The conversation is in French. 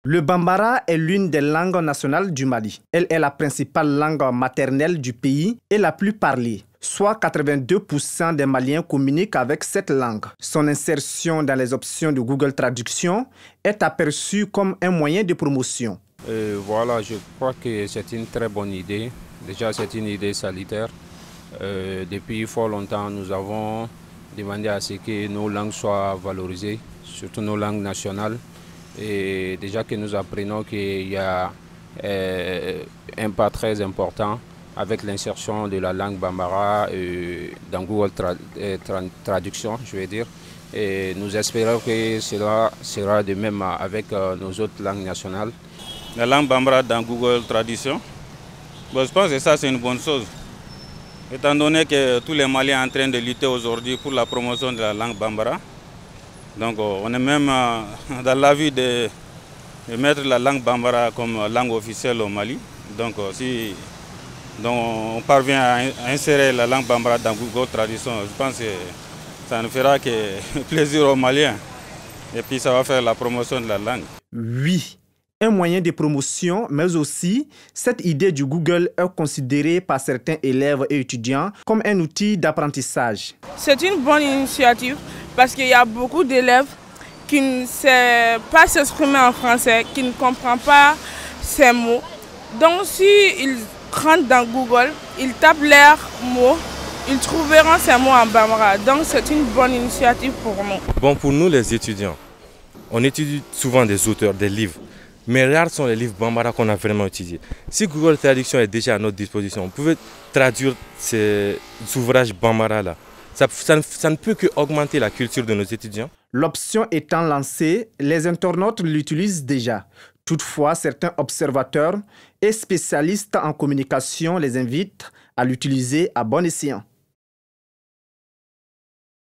Le bambara est l'une des langues nationales du Mali. Elle est la principale langue maternelle du pays et la plus parlée. Soit 82% des Maliens communiquent avec cette langue. Son insertion dans les options de Google Traduction est aperçue comme un moyen de promotion. Voilà, je crois que c'est une très bonne idée. Déjà, c'est une idée salutaire. Depuis fort longtemps, nous avons demandé à ce que nos langues soient valorisées, surtout nos langues nationales. Et déjà que nous apprenons qu'il y a un pas très important avec l'insertion de la langue bambara dans Google Traduction, je vais dire. Et nous espérons que cela sera de même avec nos autres langues nationales. La langue bambara dans Google Traduction, bon, je pense que ça c'est une bonne chose. Étant donné que tous les Maliens sont en train de lutter aujourd'hui pour la promotion de la langue bambara. Donc on est même dans l'avis de mettre la langue bambara comme langue officielle au Mali. Donc si on parvient à insérer la langue bambara dans Google Traduction, je pense que ça ne fera que plaisir aux Maliens. Et puis ça va faire la promotion de la langue. Oui, un moyen de promotion, mais aussi cette idée du Google est considérée par certains élèves et étudiants comme un outil d'apprentissage. C'est une bonne initiative parce qu'il y a beaucoup d'élèves qui ne savent pas s'exprimer en français, qui ne comprennent pas ces mots. Donc s'ils rentrent dans Google, ils tapent leurs mots, ils trouveront ces mots en bambara. Donc c'est une bonne initiative pour nous. Bon, pour nous les étudiants, on étudie souvent des auteurs, des livres. Mais rares sont les livres bambara qu'on a vraiment étudiés. Si Google Traduction est déjà à notre disposition, on pouvait traduire ces ouvrages bambara-là. Ça ne peut qu'augmenter la culture de nos étudiants. L'option étant lancée, les internautes l'utilisent déjà. Toutefois, certains observateurs et spécialistes en communication les invitent à l'utiliser à bon escient.